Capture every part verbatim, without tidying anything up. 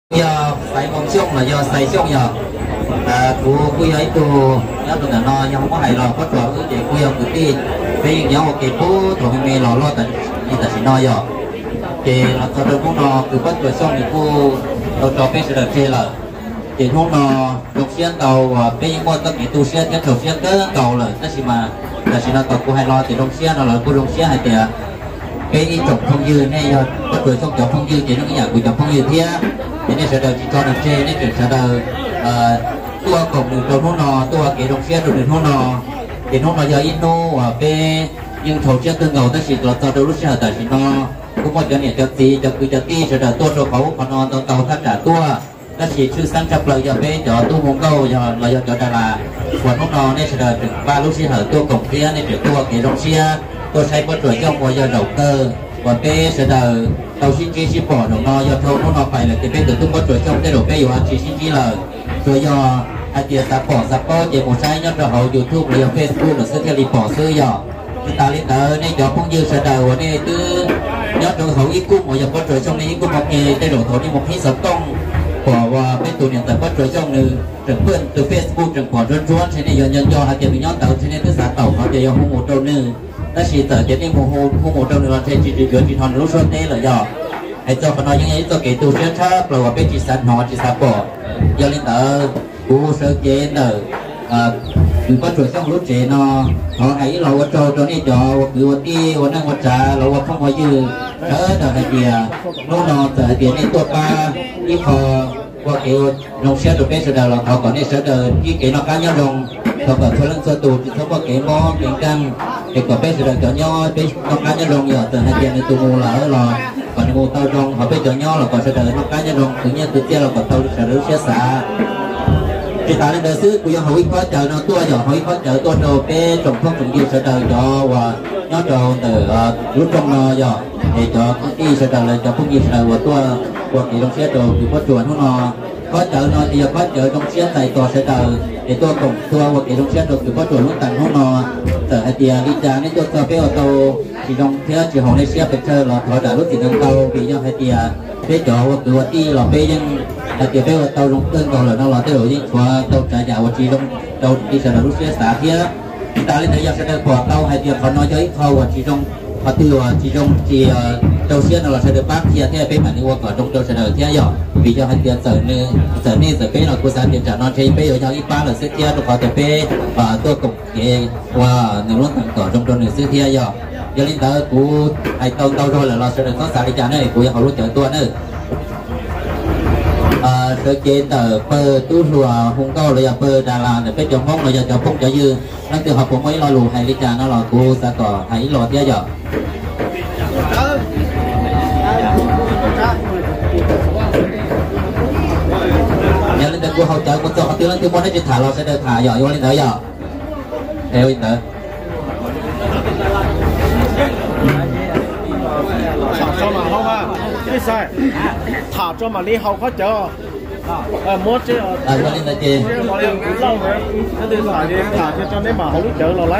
giờ phải vòng xung là do xài xung giờ à của quý ấy tu nhớ tụi nó nhưng không có hay lo có trò cứ để quý ông cứ đi vì nhớ một cái phố thôi mình lo lo tận như ta chỉ nói giờ thì là cho đôi cũng nó cứ bắt rồi xong thì cô đầu trò cái sự được chơi là thì hôm nó lục xuyên tàu và bây giờ mọi tất cả tu xuyên cái lục xuyên tới tàu là tất nhiên mà là chỉ là tàu cô hay lo thì lục xuyên là cô lục xuyên hay thì cái chụp không dư này giờ bắt rồi xong chụp không dư thì nó cái nhà của chụp không dư thế thế nên sẽ đầu chỉ cho được chơi nên chỉ sẽ đầu tua cổng được đầu nó tua cái lục xuyên được nó nó thì nó giờ in nó và bên nhưng thầu chưa tương ngầu tất nhiên là tàu đầu lúc xưa tại chỉ nó cũng một cái này cho tí cho cứ cho tí sẽ đầu tua số khẩu còn nó tàu tàu thắt trả tua đó chỉ chữ sang chập lời giờ bên cho tu mông câu giờ là giờ cho đà là quần nó nó nên sẽ đầu được ba lúc xưa hở tua cổng kia nên được tua cái lục xuyên tôi xây bắt rồi trong mùa giờ đầu cơ và bé sẽ đầu tàu xin chi xin bỏ đầu nó giờ thâu nó phải là cái bé từ tung bắt rồi trong cái đầu bé vào chỉ xin chi là rồi giờ hai tiền ta bỏ ra có chỉ một sai nhất là hậu YouTube là Facebook là sẽ theo đi bỏ xưa giờ ta lên tới nên giờ không như sẽ đầu này cứ nhớ được hậu ít cung mà giờ bắt rồi trong này ít cung một nghề tay đổ thổ đi một hít sống công bỏ vào bên tụ điện tại bắt rồi trong này trường vườn từ Facebook trường bỏ run run thế này giờ nhân cho hai tiền mình nhớ tàu thế nên cứ xả tàu họ để không một đâu nữa ta chỉ tới đến đi mùa hồ mùa một trong là trên chỉ chỉ chỉ thằng lúc xuân thế là giờ hãy cho phần nói những ấy cho cái tu sửa tháp rồi bên chỉ sản họ chỉ sản bỏ giờ lên tới cú sơ chế tới cứ bắt rồi xong lúc chế nó họ hãy lâu quá trâu cho nên cho cứ một đi một năng một trà lâu quá không có dư đỡ đỡ hay gì lúc nó tới đến đi tuột ba đi phò qua kiểu nông xe được bên sửa đầu là họ còn đi sửa đầu như cái nó cá nhau đồng họ còn thôi lên sơ tù thì không có cái mò cái căng thì còn bên sửa đầu cho nhau bên nó cá nhau đồng giờ từ hai tiền này tụ mù là ở lò còn mù tao đồng họ bên cho nhau là còn sửa đầu nó cá nhau đồng tự nhiên tự nhiên là còn tao sửa đầu xe xả thì ta lên đời xứ của dân hội có chờ nó tua giờ hội có chờ tua đồ cái trồng không trồng gì sửa đầu cho và nhớ đồ từ lúc trong nó giờ thì cho cái sửa đầu là cho không gì sửa đầu và tua của cái đồng xe đồ thì có chuột nó có chợ nó thì có chợ trong xe tại tòa sẽ tờ để tôi cùng tôi một cái trong xe được thì có chuột lúc tặng không nó tờ hai tiền đi trả nên tôi cho cái ô tô thì trong thế chỉ họ lấy xe phải chơi là họ đã lúc thì nâng tàu vì nhau hai tiền cái chỗ từ vật đi là bây nhưng là kiểu cái ô tô trong tương còn là nó là cái đội gì qua tàu trả giá vật chỉ trong tàu đi sẽ là lúc xe xả kia ta lên thấy giờ sẽ được quả tàu hai tiền họ nói với khâu và chỉ trong họ từ chỉ trong chỉ đầu tiên là sẽ được bác kia theo bên mà đi qua ở trong đầu sẽ được theo dõi vì cho hai tiền sở nên sở nên sở bên là cô sản tiền trả nó trên bên ở trong ít ba là sẽ theo được vào bên và tôi cũng cái qua nếu lúc thằng ở trong đầu này sẽ theo dõi giờ lên tới của hai tàu tàu rồi là nó sẽ được có sản đi trả này của họ lúc chở tôi nữa sơ chế tờ pơ tu lùa hung cao là pơ đà la để bên trong mông là giờ cho phong cho dư năng từ học của mấy lo lù hay đi trả nó là cô sa cỏ hãy lo theo dõi nhà lên từ cô hậu trợ cô cho tiêu lên tiêu môn để thả lo sẽ được thả dõi vô lên tới giờ theo in tới cho mà không à cái sai thả cho mà đi học có chờ à mua chứ à cho nên là gì lâu rồi nó đi thả đi thả cho nên mà không biết chờ là lấy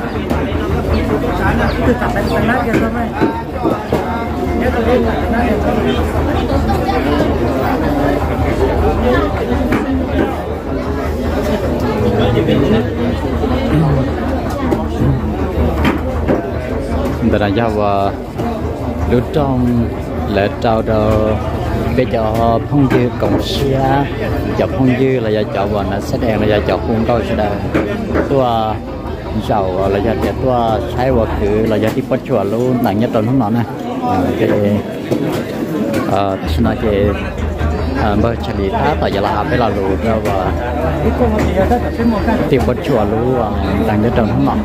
Tại là do và lúc trong lễ trao đồ bây giờ phong dư cộng xe chợ phong dư là do chợ và nó sẽ đèn là do chợ khung tôi sẽ đèn tôi giàu là do chợ tôi sai vào thứ là do đi bắt chùa luôn nặng nhất tuần hôm nọ nè cái ờ xin nói chị bơ chả đi tháp tại giờ là học cái là lù ra và tìm bắt chùa luôn nặng nhất tuần hôm nọ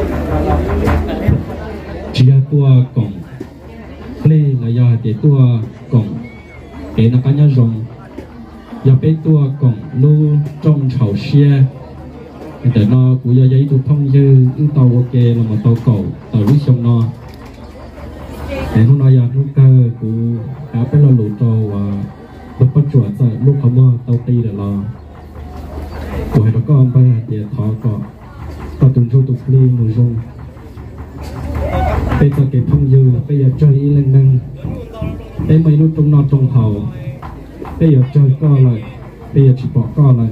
chỉ là tua cổng lên là do để tua cổng để nó cá nhân rồng giờ bé tua cổng lu trong chảo xe để nó cũng giờ giấy tụ thông dư ưu tàu ok là một tàu cổ tàu lúc sông nó để hôm nay giờ lúc cơ cũng đã bé lo lụt trâu và lúc bắt chuột rồi lúc không mơ tàu ti để lo của hai đứa con bây giờ để thọ cọ tàu tuần thu tục lên người rồng bây giờ cái thông dư bây giờ chơi lên năng em mấy nút trong nọ trong hậu bây giờ chơi co lại bây giờ chỉ bỏ co lại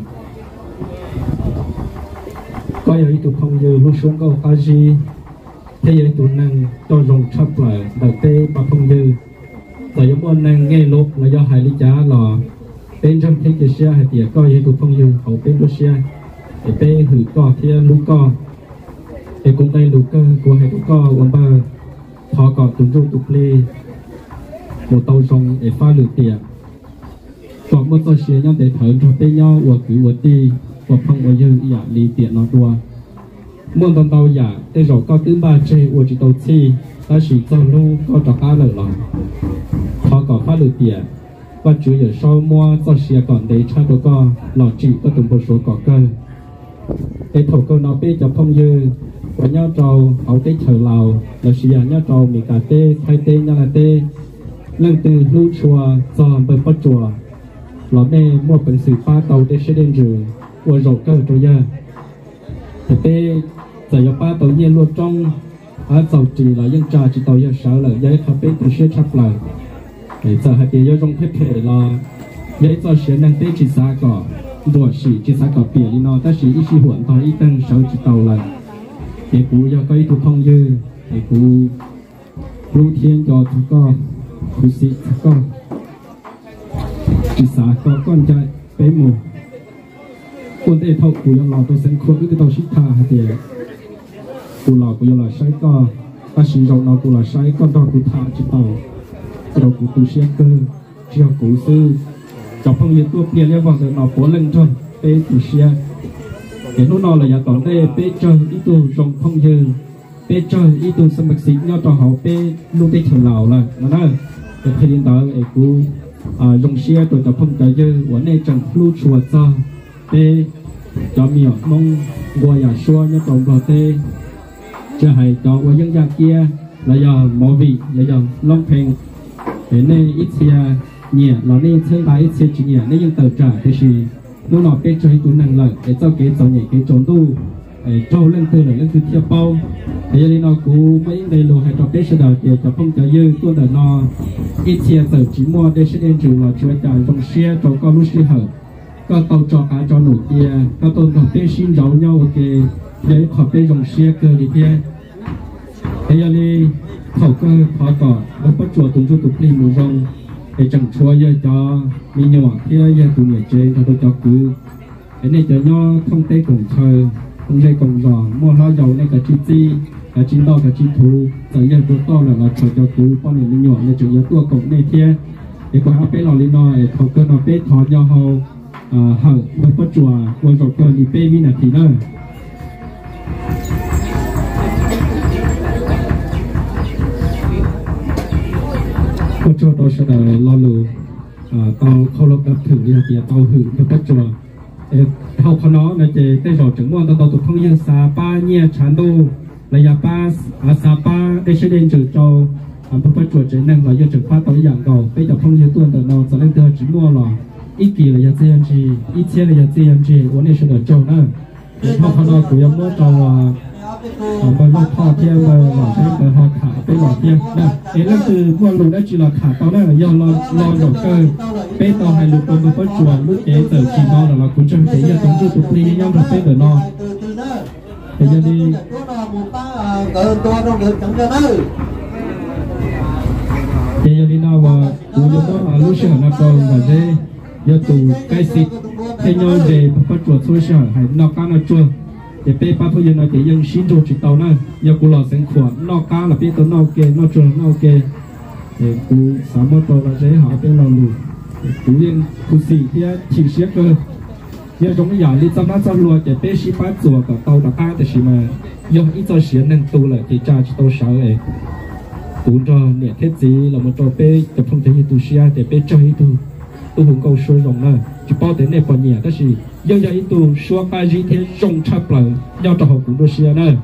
có giờ tụ không giờ lúc xuống câu cá gì thế giờ tụ năng cho rồng chắp lại đầu tê mà không giờ tại giống anh năng nghe lốp là do hai lý trả là bên trong thế kia xe hai tiệt coi tụ không giờ hậu bên đôi xe để bê hử co thì lú co để cũng đây lú cơ của hai tụ co quần ba thọ cọ tụm rung tụm lê một tàu rồng để pha lửa tiệt còn một tàu xe nhau để thở cho bên nhau và cứ và đi và phong và dư giả lý tiệt nó đua muôn tàu tàu giả để rồi có thứ ba chơi và chỉ tàu chi ta chỉ cho lu có trò cá lợi lòng thọ cọ pha lửa tiệt và chủ yếu sau mua tàu xe còn để cha đồ co lọ chỉ có từng một số cọ cơ để thầu cơ nó bê cho phong dư và nhau trâu hậu tế chờ lào là sĩ giả nhau trâu mì cà tê thay tê nhau là tê lần từ lưu chùa do bờ bắt chùa lọ nê mua bệnh sử pha tàu để sẽ đến rừng và rổ cơ trâu giờ thì tê giờ cho ba tàu nhiên luôn trong ở tàu chỉ là dân trà chỉ tàu giờ sáu là giấy thập bê từ sẽ chắp lại để giờ hai tiền trong thiết thể là giấy cho sẽ năng tê chỉ xa cỏ rồi sĩ chỉ xa cỏ biển đi nó ta sĩ ít sĩ huẩn tàu ít tăng sáu chỉ tàu là để cú cho cây thuộc không dư để cú lưu thiên cho chúng con cú sĩ con chỉ xả có con trai bé mù quân tê thâu cú cho lò tôi sinh khuất cái tàu xích tha hay tiền cú lò cú cho là sai con ta sử dụng nó cú là sai con đó cú tha chỉ tàu rồi cú tu xem cơ cho cú sư cho phong yên tua tiền liên quan tới nó bốn lần thôi bé tu xem cái nút nó là nhà tỏ đây bé chơi ít tu rồng phong dư bé chơi ít tu xâm bạch sĩ nhau trò hậu bé lúc bé chờ lào là nó nói cái thời điểm đó ấy cú rồng xe tôi tập phong cái dư vấn đề chẳng lưu chùa cho bé cho miệng mong qua nhà xua nhau trồng vào tê chưa hay cho qua dân gian kia là giờ mỏ vị là giờ long phèn thế nên ít xe nhẹ là nên chơi lại ít xe chỉ nhẹ nên dân tờ trả thì gì lúc nào cái chơi tụ năng lợi để cho cái tàu nhảy cái trốn tu trâu lên từ lên từ theo bao thế nên nó cũng mấy đây lô hay cho cái sẽ đào tiền cho phong cho dư tôi đợi nó ít xe tờ chỉ mua để sẽ đến trừ là chơi trả trong xe cho con lúc xe hở có tàu cho cả cho nổi kia có tàu cho cái xin giấu nhau ok để khỏi cái dòng xe cơ đi kia thế nên khẩu cơ khó cỏ nó bắt chuột tụi chú tụi đi mù rong để chẳng chua giờ cho mình nhỏ kia giờ tụi người chơi cho tôi cho cứ cái này cho nhau không tê cùng chơi không dây cùng giò mua lo dầu này cả chi chi cả chi đo cả chi thú giờ giờ tôi to là là cho cho cứ con này mình nhỏ này chủ yếu tua cộng này kia để qua áp lò lên nói khẩu cơ nó bê thọ nhau hầu hở với bắt chùa với rồi cơ thì bê vi là thì nữa có cho tôi sẽ là lo lù tàu khâu lộc đập thử là tiền tàu hử với bắt chùa học của nó là chỉ tới rồi chứng minh tàu tụt không yên sa pa nhẹ chán đô là ya pa à sa pa để sẽ đến chữ châu à bắt chùa chỉ năng là do chữ pa tàu dạng cầu bây giờ không yên tuần tàu nó sẽ lên từ chứng minh là ít kỳ là ya zê em giê ít chế là ya zê em giê vấn đề sẽ là châu nữa học của nó cũng giống như châu và nó thọ theo là là cái cái họ thả cái lọ theo nè cái là từ quan lục đã chỉ là thả tao đó là do lo lo đầu cơ bé tao hay lục con có chuột lúc chế từ chỉ nó là là cũng trong cái giờ chúng tôi tụt đi nhau là bé để nó bây giờ đi bây giờ đi nào và cũng như đó là lúc xưa nó còn và dễ giờ tụ cái xịt thay nhau để bắt chuột xôi xả hay nó cá nó chuột để bé ba thôi giờ nói cái dân xin cho chỉ tàu này giờ cô lò sinh khoản nó cá là bé tàu nó kê nó chuột nó kê để cô sắm một tàu là dễ họ bé lò lù cô dân cô xì thì chỉ xếp cơ giờ trong cái giờ đi trong nó trong lùa để bé xí phát chùa cả tàu đã cá thì xí mà giờ ít cho xí nên tu lại thì cha chỉ tàu sáu ấy cũng cho nhẹ thiết gì là một trò bé tập không thể như tu xia để bé chơi tu tu hùng cầu sôi rồng này chỉ bao đến này còn nhẹ đó gì giờ giờ tu xua cái gì thế rồng chắp lại nhau trò học cũng đôi xia này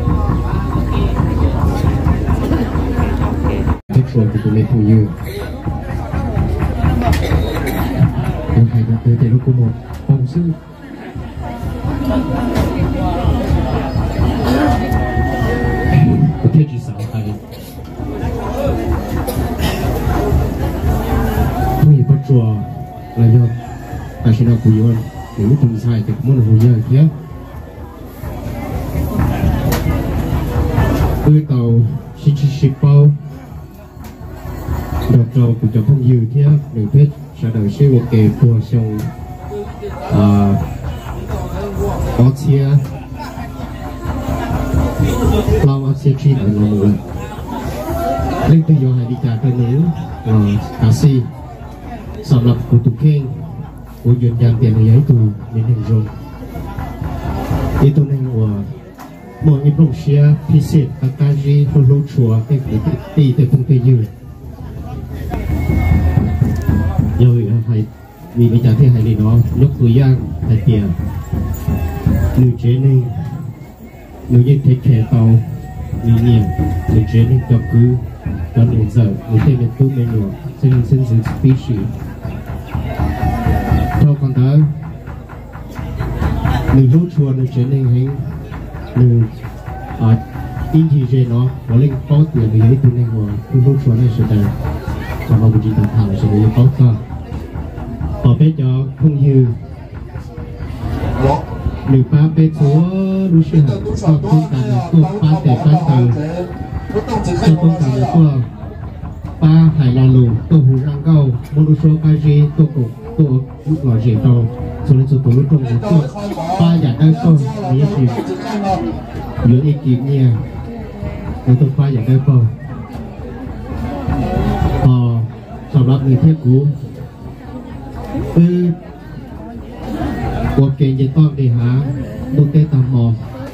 rồi thì tụi mình không như từ thế lúc một phòng sư có thể chỉ sáng tay tôi bắt chùa là do ta sẽ đọc cuốn nếu chúng sai thì muốn hồi giờ kia tôi tàu xí xí xí bao đọc trò của cho không nhiều kia để biết sẽ đợi sẽ một cái của xong à có chia lao áp xe chi ở lòng người lên từ giờ hay đi cả cái nữa là cá si sắm lập của tụ khen của duyên dàn tiền ở giấy tù đến hình rồi đi tôi nên của mọi người bông xe phi xe các cái gì không lối chùa cái cái tì tới không tới dư rồi phải vì bây giờ thế hay đi nó nhóc tuổi giang hay tiền nữ chế nên nữ như thế kẻ tàu vì nhiều nữ chế nên cho cứ cho nên giờ nữ thế nên cứ men nữa sinh sinh sinh species cho con tới nữ lối chùa nữ chế nên hay nữ ở in gì gì nó có lên có tiền thì ấy từ này của nữ lối chùa này sẽ đây còn nó cũng chỉ tạm thảo sẽ được có cả ở bên cho không như nữ ba bên số đối xử con con cả nữ con ba tệ ba tờ cho con cả nữ con ba hải là lù tôi hú răng câu một đối số ba gì tôi cũng tôi lúc gọi gì đâu cho nên tôi tôi trong một con ba giả đang con nghĩa gì giữa ý kiến nha tôi tôi ba giả đang con ờ sau đó người thiết cũ ừ cuộc kiện về con thì hả tôi tê tầm mò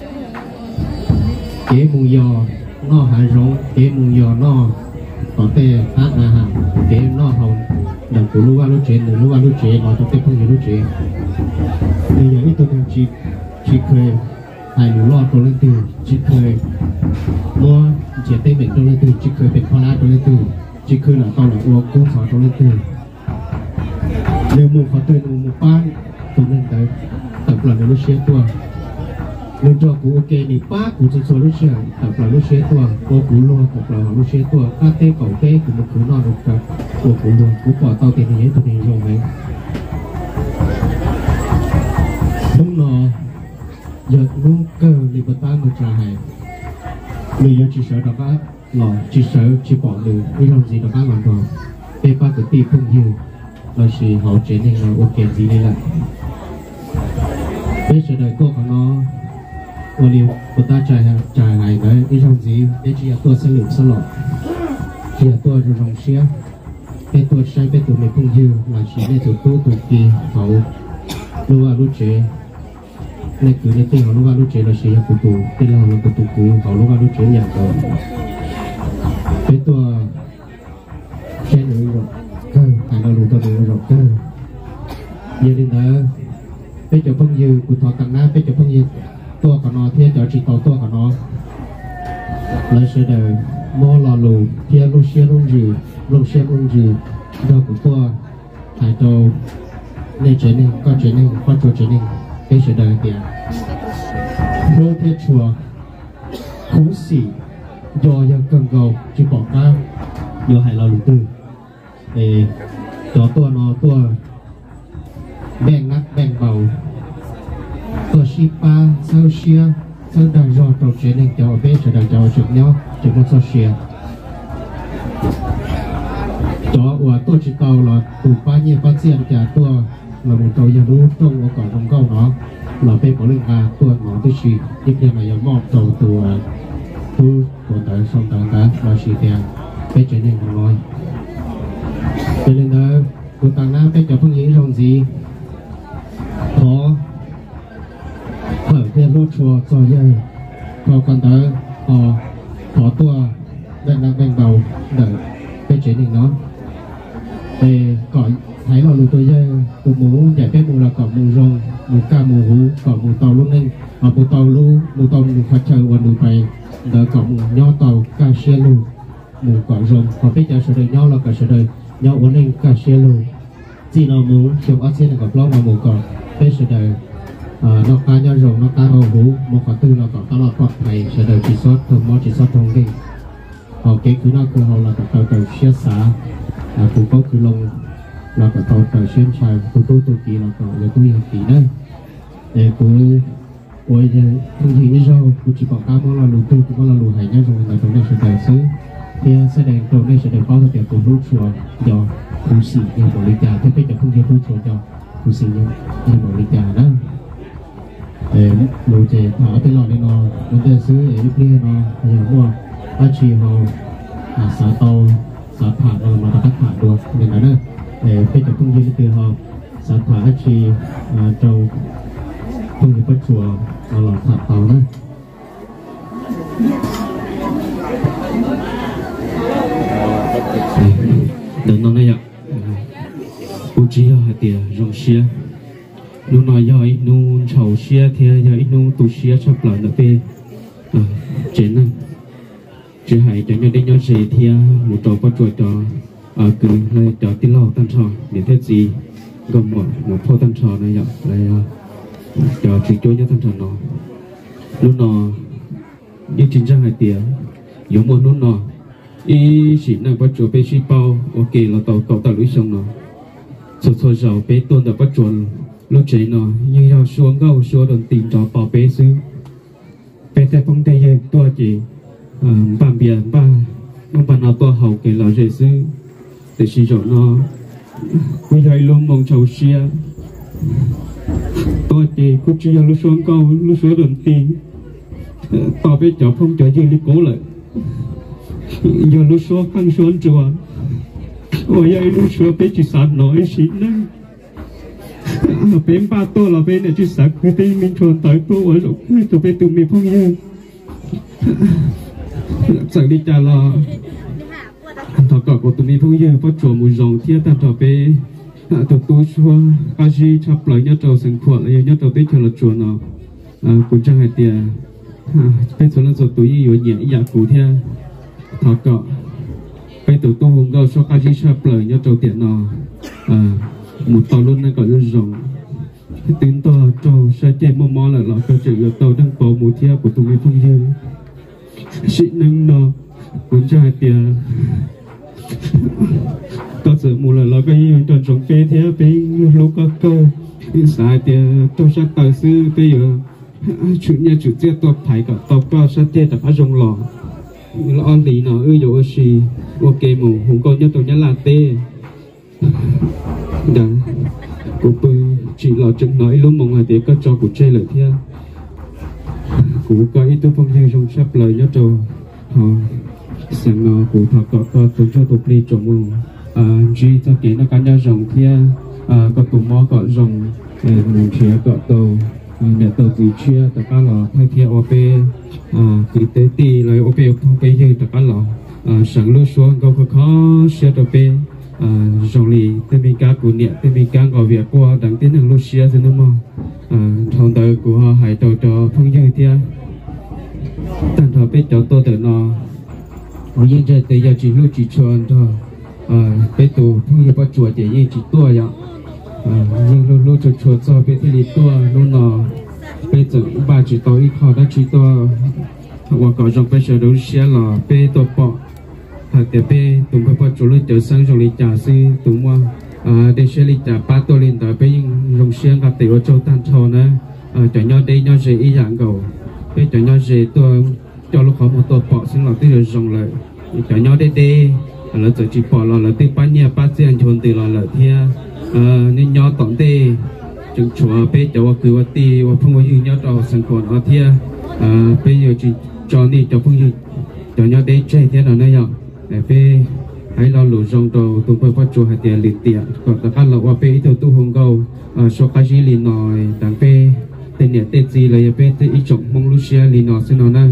kế mù giò nó hại rốn kế mù giò nó có tê hát là hả kế nó hồng đằng của lưu qua lưu chế lưu qua lưu chế nó cho tê không nhiều lưu chế bây giờ ít tôi đang chỉ chỉ cười hại lưu lo tôi lên từ chỉ cười mua chế tê bệnh tôi lên từ chỉ cười bệnh khoa tôi lên từ chỉ cười là tao là uống cũng khó tôi lên từ nếu mua có tiền mua một pan tôi nên tới tập là lúc xe tua nên cho cụ ok thì ba cụ cho số lúc xe tập là lúc xe tua cô cụ luôn tập là lúc xe tua các tê cầu tê của một cụ non được cả của cụ luôn cụ bỏ tao tiền này tôi này rồi mấy đúng nó giờ luôn cơ thì bắt ta người trả hàng người giờ chỉ sợ đó các lò chỉ sợ chỉ bỏ được cái làm gì đó các làm rồi tê ba cái tiền không nhiều là chỉ họ chế nên là ok gì đây là bây giờ đời cô của nó ô liu của ta trải trải này đấy cái trong gì cái chỉ là tôi sẽ lựa sẽ lọt chỉ là tôi rồi rong xía cái tôi sai cái tôi mình không dư là chỉ để tôi tôi tôi kia họ lưu vào lưu chế này cứ này tiền họ lưu vào lưu chế là chỉ là của tôi tên là là của tôi cứ họ lưu vào lưu chế nhà rồi cái tôi xe nữa rồi phải là đủ tôi được rồi cơ giờ đến đó bây giờ phong dư của thọ tặng na bây giờ phong dư tua của nó thiên giờ chỉ tàu tua của nó lấy xe đời mua lò lù thiên lô xe lông gì lông xe lông gì đâu của tua phải tàu nên chế nên con chế nên con chùa chế nên cái xe đời kìa lô thiên chùa khú xỉ do dân cần cầu chỉ bỏ cao do hải lò lù tư để cho tua nó tua bèn nát bèn bầu tua shipa sao xia sao đang do trâu chế nên cho bé sẽ đang cho chụp nhau chụp một sao xia cho của tua chỉ tàu là tụ ba nhiêu ba xiên cả tua là một tàu nhà lúa trong ở cỏ trong câu nó là bé có lên à tua nó tôi chỉ tiếp theo này giống một tàu tụ tu của tới sông tới tới là chỉ tiền bé chế nên còn nói cho nên đó của tàng nam bé cho phương nghĩ rằng gì có ở cái lô chùa cho dân có còn tới có có tua bên đang bên đầu đợi cái chế định nó để có thấy là lũ tôi dân của mũ giải phép mũ là có mũ rồng mũ ca mũ hú có mũ tàu lúc nên ở mũ tàu lu mũ tàu mũ phát chờ và mũ phải đợi có mũ nho tàu ca xe lu mũ có rồng có biết cho sự đời nhau là cả sự đời nhau ổn định cả xe lu chỉ nó muốn chụp ác xe này gặp lo mà một còn bây giờ đời nó cá nhau rồi nó cá hầu hú một cả tư là có cá lọt hoặc này sẽ đời chỉ sót thường mò chỉ sót thông kinh họ cái cứ nó của họ là cả tàu tàu xia xả cũng có cứ lông là cả tàu tàu xuyên xài tôi tôi tôi kỳ là cả là tôi kỳ đấy để cứ ôi không gì đâu cũng chỉ có cá món là lù tư cũng có là lù hải nhau rồi là chỗ này sẽ đời xứ thì sẽ đèn chỗ này sẽ được có cái tiền của lũ chùa do khu sĩ như một lý trà thế bây giờ không thể lũ chùa cho khu sĩ như như một lý trà đó để lũ trẻ thả cái lọ này nó nó để xứ để đi kia nó nhiều mua ba chỉ họ xả tàu xả thả rồi mà ta thả được nên là đó để bây giờ không thể từ họ xả thả chỉ trâu không thể bắt chùa là thả tàu đó đừng nói này ạ, u chỉ là hạt tiền rong xia, nu nói rồi nu chầu xia thì rồi nu tu xia sắp lại nữa về, chuyện này, chỉ hay cho nhau đi nhau gì thì một trò bắt chuột trò, cứ lấy trò tin lâu tan trò để thế gì, gồm một một phô tan trò này ạ, là trò chỉ cho nhau tan trò nó, lúc nó như chính ra hạt tiền, giống một lúc nó ý chỉ là bắt chuột bé chỉ bao ok là tàu tàu tàu lưới sông nó sôi sôi dầu bé tôn được bắt chuột lúc chạy nó như nhau xuống gâu xuống đồn tìm cho bảo bé xứ bé tại phong tây yên tua chỉ bàn biển ba mong bàn nào tua hậu kể là dễ xứ để sử dụng nó bây giờ luôn mong chầu xia tua chỉ cũng chỉ là lúc xuống gâu lúc xuống đồn tìm tàu bé chở phong chở dương đi cố lại giờ lúc số khăn số chùa, ôi ai lúc số bé chỉ sẵn nói xí năng, bé ba tô là bé này chỉ sẵn cái tên mình chọn tới tô ở lúc cái tụi bé tụi mình phong yên, sẵn đi trả là, thọ cọ của tụi mình phong yên phát chùa mùi rồng thiên tam thọ bé, tụi tôi xua, cái gì chắp lại nhớ trâu sừng khuẩn lại nhớ trâu bé chờ là chùa nó, cũng chẳng hay tiền, bé số là số tụi yêu nhẹ dạ cụ theo thọ cọ bây tụi tôi hôm gâu số cá gì sắp lời nhớ trâu tiền nó một tàu luôn này gọi là rồng tính to trâu sẽ chơi mò mò là lọ câu chuyện là tàu đang có một theo của tụi mình phong dương sĩ nâng nó cũng cho hai tiền có sự một là lọ cái gì tròn trống phê theo phê lúc có câu sai tiền tôi sẽ tài sư bây giờ chủ nhà chủ tiết tôi phải cả tàu cao sẽ tiền đã rồng lọ lo lý nó ư dấu gì ok mù không có nhất tôi nhớ là tê đã cô bư chỉ lo chừng nói lúc mong là để có cho của chơi lợi theo cũng có ít tôi phong như trong sắp lời nhất rồi họ sáng nó cũng thọ có có tôi cho tôi đi trồng mù à chỉ cho kỹ nó cá nhau rồng theo à có tụ mò có rồng mù chia có tàu mẹ tàu gì chia tất cả là thay theo op cứ tế tì lại op không bây giờ tất cả là sáng lúc xuống câu khó khó xe op rong lì tên mình cá của nhẹ tên mình cá gọi việc qua đặng tiến hành lúc xe thì nó mà thằng đời của họ hãy đầu trò phong như thế tan thọ biết cho tôi tự nó ở những giờ tới giờ chỉ lúc chỉ chọn thôi biết tụ phong như bắt chuột để như chỉ tua vậy nhưng lúc lúc cho chuột cho biết thì tua lúc nó bây giờ ba chỉ tao ít khó đã chỉ tao hoặc có trong bây giờ đối xe là bây tao bỏ hoặc để bây tụi bây bắt chuột lúc chờ sang trong lịch trả sư tụi mua để xe lịch trả ba tôi lên tới bây trong xe gặp tiểu châu tan thò nữa cho nhau đây nhau gì ý dạng cầu bây cho nhau gì tôi cho lúc khó một tôi bỏ xin là tôi được rong lại cho nhau đây đây là giờ chỉ bỏ là là tôi bán nhà bán tiền chôn từ là là thia nên nhau tổng tê chừng chùa bây giờ cứ vào tì vào phong vào nhau trò sân còn ở thia bây giờ chỉ cho đi cho phong cho nhau đây chơi thế nào này để bây hãy lo lụt rong đầu tụi tôi bắt chùa hai tiền liền tiền còn tất cả là qua bây giờ tu hồng cầu số cái gì liền nói đằng bây tên nhẹ tên gì là bây tên ít trọng mong lúc xe liền nói xin nói này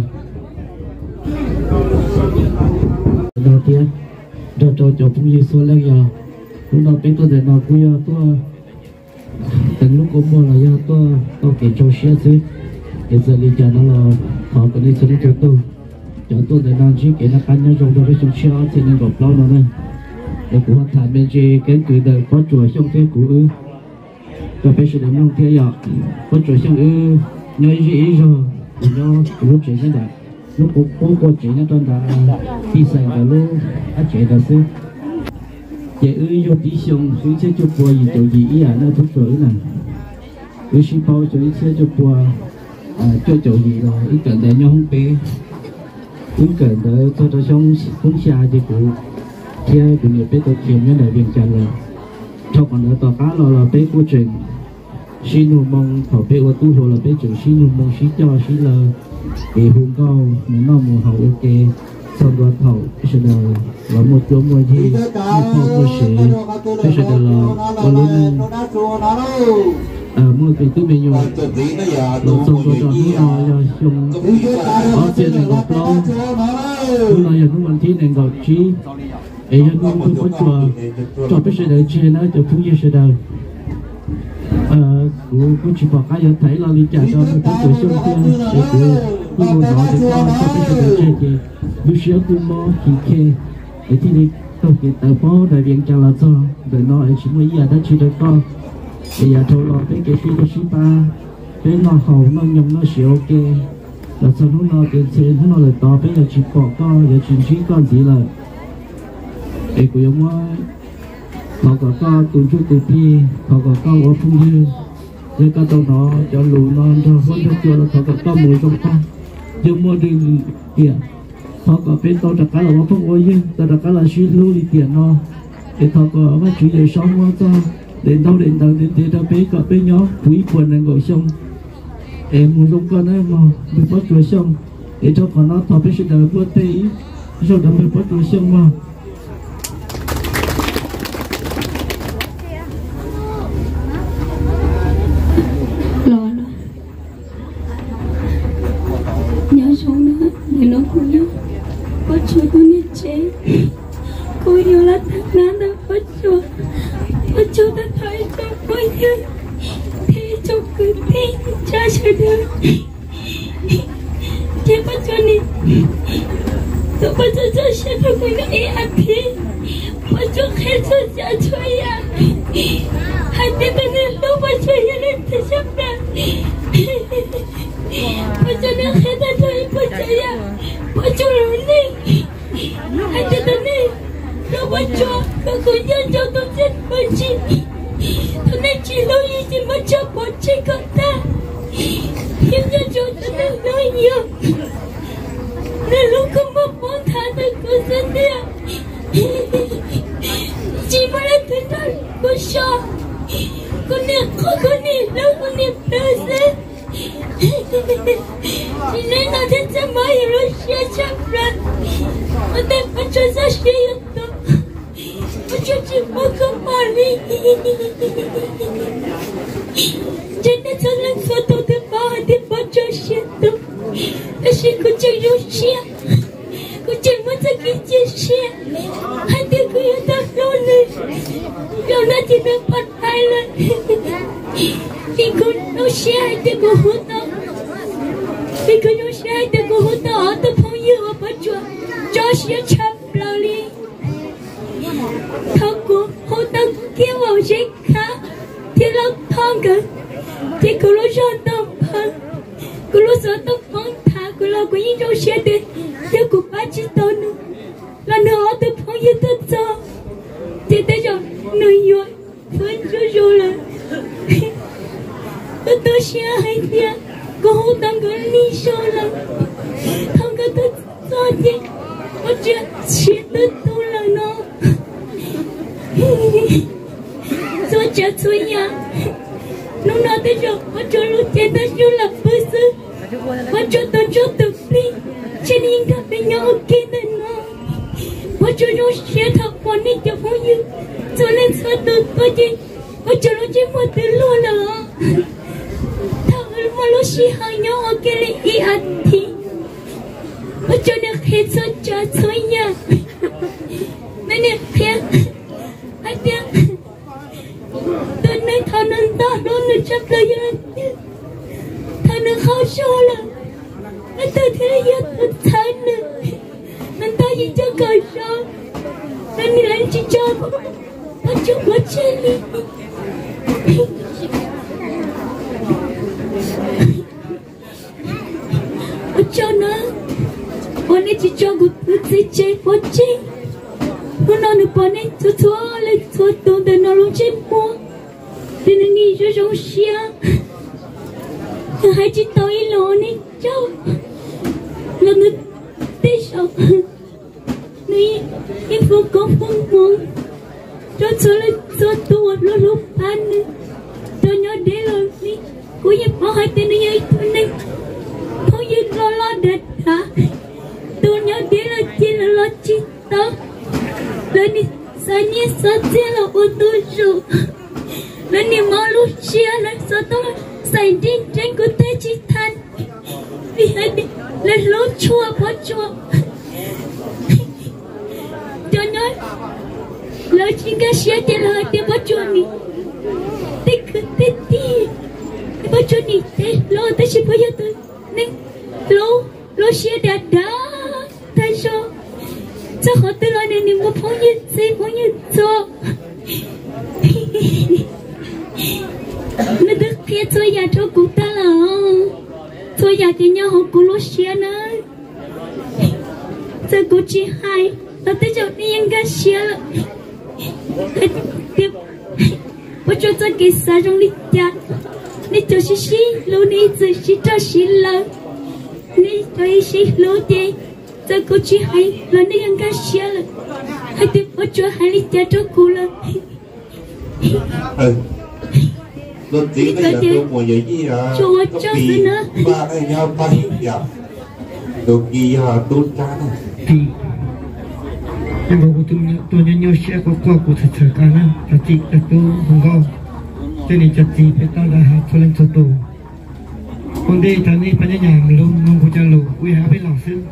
đầu tiên cho cho cho phong như số lấy giờ lúc nào bên tôi để nào cũng giờ tôi từng lúc cũng mua là do tôi tôi kể cho xe chứ để giờ đi chờ nó là họ có đi xử lý cho tôi cho tôi để nào chỉ kể là cá nhân dùng cho cái trong xe thì nên gặp lâu nữa đây để của họ thả bên trên cái từ đời có chùa trong thế của ư và bây giờ đến nông thế giờ có chùa trong ư nhớ gì rồi nhớ lúc chuyện thế này lúc có có có chuyện nó trong đó đi sang đó lúc ăn chuyện đó xứ chị ư vô tí xong xuống xe chụp qua gì chỗ gì à nó thuốc sữa nè ư xin bao cho xe chụp qua cho chỗ gì rồi ý cần để nhau không bé ý cần để cho cho xong cũng xa thì cũng kia cũng nhiều bé tôi kiếm như này viên trần là cho còn ở tòa cá là là bé của trường xin hùng mong thọ bé của tu hồ là bé trường xin hùng mong xin cho xin là để hùng cao muốn nó mùa hậu ok sau đó thọ bây giờ là một chỗ mua gì một chỗ mua sữa bây giờ là có luôn à mua cái túi mình rồi rồi xong rồi cho nó rồi xong ở trên này gọt lâu lúc này giờ nó mình thấy này gọt chi ấy giờ nó không có chùa cho bây giờ để trên nó cho phun như thế nào của của chị bảo cái giờ thấy là đi trả cho mình tới tuổi xuân kia để của của người đó để con cho bây giờ để trên thì lúc xưa cũng mò thì kê để thì đi tôi cái tờ bó đại viện trả là cho để nó ấy chỉ mới giờ đã chỉ được con bây giờ thôi lo cái cái cái cái ba cái nó hậu nó nhung nó sẽ ok là sau nó nó tiền tiền nó lại to bây giờ chỉ bỏ con giờ chỉ chỉ con gì là để của ông họ có con tụi chú tụi pi họ có con ở phương dư rồi con tàu nó cho lù non cho hôn cho chùa là họ có con mùi trong con dùng mua đi tiền họ có bên tàu đặc cái là nó không có dư tàu đặc cái là suy lưu đi tiền nó để họ có mấy chủ đề sống quá cho đến đâu đến đâu đến đến đâu bé có bé nhỏ quý quần này ngồi xong em muốn giống con ấy mà mình bắt chuột xong để cho con nó thọ bé sẽ đợi bữa tây rồi đó mình bắt chuột xong mà lo lo nhớ xong đó để nó cũng nhớ bắt chuột nó biết chế cô yêu là thằng nan đó bắt chuột bắt chuột đã thấy cho cô yêu thế cho cứ thế cha sẽ được thế bắt chuột này tôi bắt chuột cho sẽ được cô nó ấy ăn thế bắt chuột hết cho cha chơi à hai tên tôi nên lúc bắt chuột như lên thế chấp ra bắt chuột nên hết cho chơi bắt chuột à bắt chuột rồi đi hai tên tôi nên lúc bắt chuột tôi cứ nhân cho tôi chết bởi chị tôi nên chỉ lâu như chị mới cho bỏ chị con ta nhưng cho chú tôi nên nói nhiều nên lúc không có muốn thả tôi cô dân đi chị mới là thứ đó cô sợ cô nên khó cô nên lâu cô nên đợi xe chị nên nói thế cho mới rồi xe chấp ra mà tên bắt chuột ra xe yêu tôi bắt chuột chỉ mới không bỏ đi trên đây cho lần số tôi thứ ba thì bắt chuột xe tôi cái xe của chị rồi xe của chị mới cho cái chiếc xe hai tiếng của yêu ta luôn này rồi nó chỉ được bắt hai lần vì cô nó xe hai tiếng của hút tao vì cô nó xe hai tiếng của hút tao ở tôi không yêu ở bắt chuột cho xe chắp lao đi thằng của hút tao kêu vào xe khác thì nó thong cả thì cô nó chọn tao phăng cô nó sợ tao phăng thả cô nó có những trong xe thì thì cô bắt chỉ tao nữa là nó tao phăng như tao cho thì tao cho nơi rồi phân rồi rồi là tao tao xe hai tiếng cô hút tao có lý do là thằng cái tao cho thì我觉得钱都多了呢，做这做样，弄到的时候我做路钱的时候了不是，我做到做到的，这里应该没有给的呢，我做用舌头把你的朋友做了做到多的，我做了这么的路了，他们我老是还要我给你一安提。我做那黑色加错呀，那那黑，哎呀，都那他能打到那这个样子，他能好受了，那他天也不惨了，那他一就搞笑，那 Nani lan chichago. Pacho mocheli. Pacho na. One chichago tse poche. Nó nó pone to to le to to de no lo chimo. De ni jo jo xia. Hai chi toi lo ni chao. Là người tê sao. Ni em vô có phong mong. Cho cho le to to lo lo pan. Tôi nhớ để lo ni. Cô ye bỏ hai tên ni ai tu ni. Thôi ye lo lo đất hả. Tôi nhớ để lo chi lo lo chi to. Lani sanya satela utuju. Lani malu cia la satu sai din din ku te citan. Bihadi la lo chua po chua. Jangan lo chinga cia te la te po chua ni. Te ku te ti. Te po chua ni te lo te si po ya tu. Ni lo lo cia da da. Ta so. Cho họ tới nói nên một phong như gì phong như cho nó được kia cho nhà cho cụ ta là cho nhà cho nhau họ cụ lúa xía nữa cho cụ chỉ hai nó tới chỗ đi ăn cá xía là tiếp bắt cho cho cái sao trong đi chặt đi cho xí xí lúa đi rồi xí cho xí lớn đi cho xí lúa đi cho cô chỉ hay là đi ăn cá xía là hay tiếp bắt cho hai lít cha cho cô là ừ lúc tí bây giờ tôi mua gì gì à cho cho xin nữa ba cái nhau tay dạ đồ gì à tôi cha này thì nhưng mà tôi tôi nhớ nhớ xe có qua của thật sự cả năm là chị là tôi không có cho nên chặt chị phải tao là học cho lên số tù còn đây thằng này phải nhà mình luôn mong cô cha lù quy hạ với lòng sinh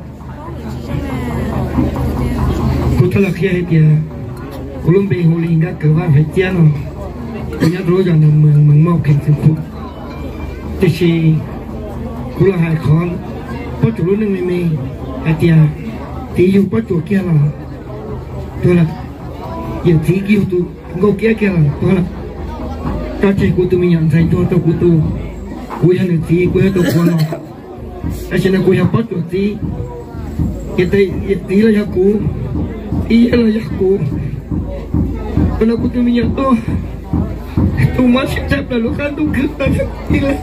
cô cho là khi ấy thì cô luôn bị hồ linh đã cử vào phải chén rồi cô nhớ rồi rằng là mừng mừng mau kẹt sự phụ thì khi cô là hai con bắt chủ luôn nên mình hay thì thì yêu bắt chủ kia là tôi là yêu thì yêu tôi ngô kia kia là tôi là ta chỉ cô tôi mình nhận thấy tôi tôi cô tôi cô nhận được thì cô tôi cô là cái chuyện này cô học bắt chủ thì cái đây tí là nhà cô ý là nhà cô tôi là cô tôi mình nhận tôi tôi mất sự chấp là lúc ăn tôi cứ ta rất đi lên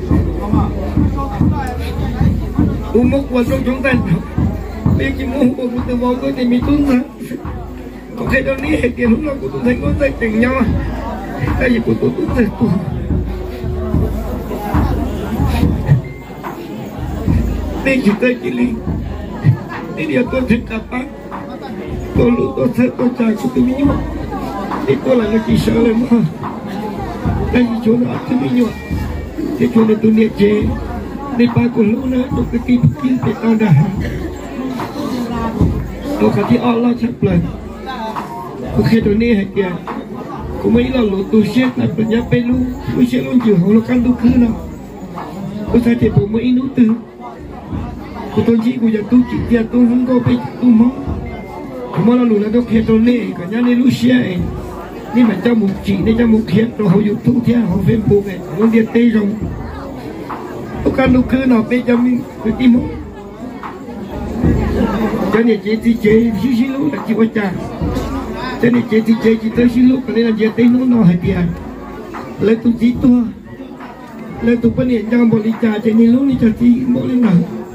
tôi mất qua trong chúng ta bây chỉ muốn của cô tôi vào tôi thì mình tuân ra có cái đó ní hệ tiền lúc nào của tôi thấy có tay tình nhau cái gì của tôi tôi thấy tôi đây chỉ tay chỉ linh đi dia tôi thích cả bác tôi lúc tôi thấy tôi trai của tôi mình nhọ thì tôi là người chỉ sợ lên mà cái gì chỗ đó tôi mình nhọ thì chỗ này tôi niệm chế đi ba của lúc nữa tôi cái kim kim để tao đã tôi cả thì Allah chắc lần tôi khi tôi niệm hay kìa cũng mấy lần lúc tôi xét là tôi nhớ pe lu tôi xét luôn chịu hậu là căn tôi cứ nào tôi thấy thì tôi mấy nút từ cô tôi chỉ cô giờ tôi chỉ tiền tôi không có bị tôi mong mà là lúc là tôi kia tôi nè cả nhà này lúc xe nhưng mà trong một chỉ nên trong một hiện tôi hậu dụng thu theo hậu phim buộc này luôn điện tê rồi tôi căn lúc cứ nào bây giờ mình tôi tìm mong cho nên chế thì chế xí xí lúc là chỉ có cha cho nên chế thì chế chỉ tới xí lúc cái này là chế tê nó nó hay tiền lấy tôi chỉ tôi lấy tôi phân hiện trong một lý trà cho nên lúc này cho chỉ mỗi lần nào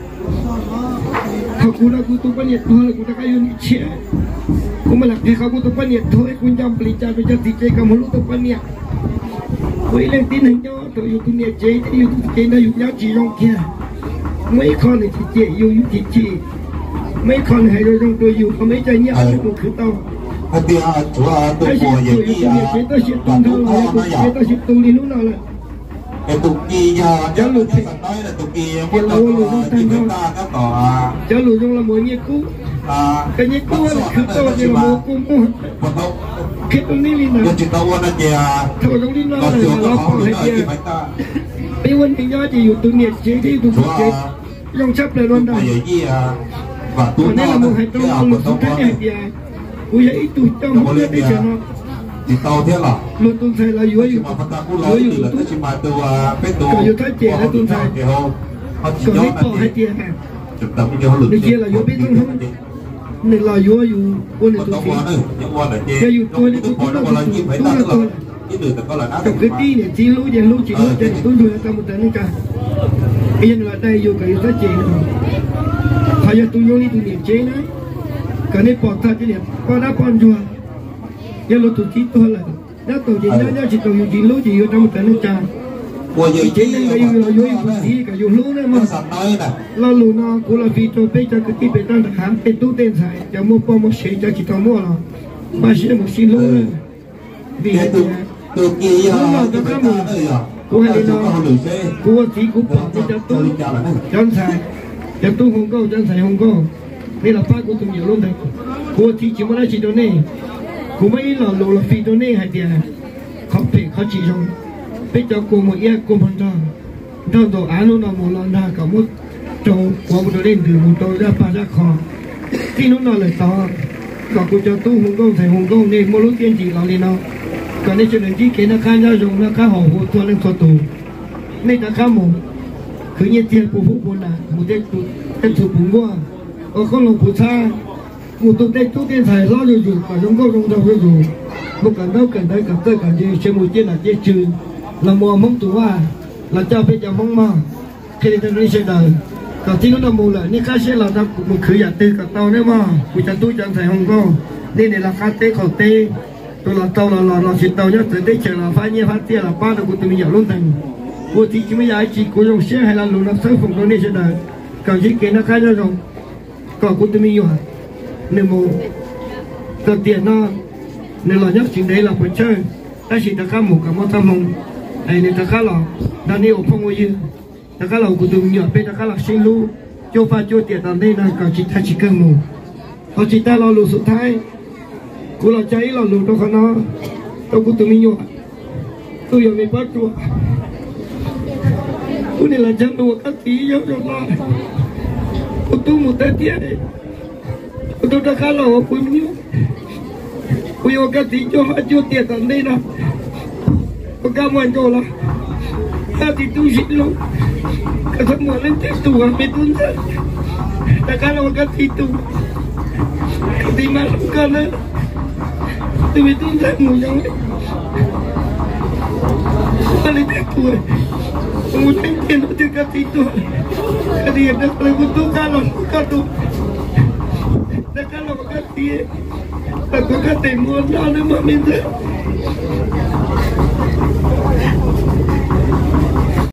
aku nak aku tu paniat tu aku tak kayu ni cie. Aku malah dia aku tu paniat tu aku jam pelicar pelicar tiga kamu lu tu paniat. Mấy lần tin hình nhau tôi yêu tu niat chế yêu tu chế nó yêu nhau chỉ trong kia. Mấy con này chỉ chế yêu yêu chỉ chỉ. Mấy con này rồi trong tôi yêu có mấy trái nhau tôi cứ tao. cái tia chúa tôi mua gì gì à tôi sẽ tuân theo là tôi tôi sẽ tu đi lúc nào là cái tụ kỳ giờ chứ luôn thì nói là tụ kỳ muốn là chỉ chúng ta các tỏ cho lùi trong là mỗi nhiêu cú cái nhiêu cú là cứ tao thì là một cú mua cái tụi ní liền là chỉ tao muốn là gì thôi trong đi nó là nó còn hay gì bây giờ thì nhớ chỉ dùng tụi nhiệt chế đi tụi chế trong chấp là luôn đó gì à và tụi nó là một hành động một số cái này gì cú vậy tụi tao muốn đi chơi nó thì tao thế là luôn tuần sai là dưới mà phát ta cũng nói là nó chỉ mà từ bên từ còn dưới thái trẻ là tuần sai họ chỉ còn nói lấy bỏ hai tiền này trực tập với nhau lực đi kia là dưới bên không nên là dưới dưới quân này tụi cái dưới tôi này tụi tôi là tụi tôi là tôi trong cái tí này chỉ lú gì lú chỉ lú trên tôi tôi là một tên cả bây giờ là đây vô cái thái trẻ hay là tụi tôi đi tụi niệm chế nữa cái này bỏ ra cái niệm qua đã bỏ chùa giờ lú tụi chỉ tôi là đã tụi chỉ nhớ nhớ chỉ tụi chỉ lú chỉ vô trong một tên cả chế nên là vô là vô tụi chỉ cả vô lú nữa mà là lú nó cũng là vì tôi bây giờ cái cái bên đó là hàng bên tu tên sai cho mua bao mua xe cho chỉ tao mua là mà xe một xe lú nữa vì vậy từ kia nó nó có một cô hay nó cô chỉ cũng bỏ đi cho tôi chân sai cho tôi không có chân sai không có đây là phát của tôi nhiều luôn đấy cô chỉ chỉ muốn nói chỉ đó này cô mấy là lô là phi đó này hay tiền không phải khó chỉ trong bây giờ cô một ít cô phân ra đâu đâu án nó là một lần nào cả một chỗ qua một đêm từ một tối ra ba ra kho khi nó nói lời to còn cô cho tôi không có thầy không có nên một lúc tiên chỉ là liền nó còn nếu chuyện gì cái nó khai ra dùng nó khai hồ hồ thua lên thua tù nên đã khai một cứ như tiền của phụ phụ là một tên tụ tên tụ bùng qua ở con lồng phụ xa một tụ tên tụ tên thầy lo rồi dùng cả giống câu trong đầu rồi dùng một cần đâu cần đây cần tới cần gì trên một trên là trên trừ là mùa mong tụ à là cho bây giờ mong mà khi đến đây sẽ đời còn tí nó mù lại nên khai sẽ là ta một khử giả tư cả tàu đấy mà của cha tôi chẳng thầy không có nên này là khai tế khẩu tế tôi là tàu là là là chỉ tàu nhá tới đây chờ là phá nhé phá tia là ba được của tụi mình nhận luôn thành cô thì chỉ mới giải chỉ của dòng xe hay là lùn nó sớm phòng đó nên sẽ đời còn chỉ cái nó khai ra rồi còn của tụi mình rồi nên một tờ tiền nó nên là nhất chuyện đấy là phải chơi ta chỉ ta khá một cả một tâm hồn này nên ta khá là ta nêu phong ngôi dương ta khá là của tụi mình nhỏ bên ta khá là xin lưu cho pha cho tiền tầm đây là còn chỉ ta chỉ cần một họ chỉ ta lo lùสุดท้ายcô là cháy là lùn đâu có nó đâu có tụi mình nhọ tôi giờ mình bắt chùa tôi này là chân đùa các tí giống cho nó tôi một tay tiền này tôi đã khá là họ quý nhiêu tôi yêu các tí cho họ cho tiền tận đây nào tôi cảm ơn cho là các tí tôi xin luôn các thằng mua lên tiếp tục hàng bên tuần ra đã khá là các tí tôi các tí mà không cần nữa tôi biết tôi rất mùi giống ấy tôi lấy tiền tuổi tôi muốn lấy tiền tôi cả tí tuổi cái gì đó là của tôi cả lòng của cả tôi đã cả lòng cả tí là có cả tiền mua đó nữa mà mình thế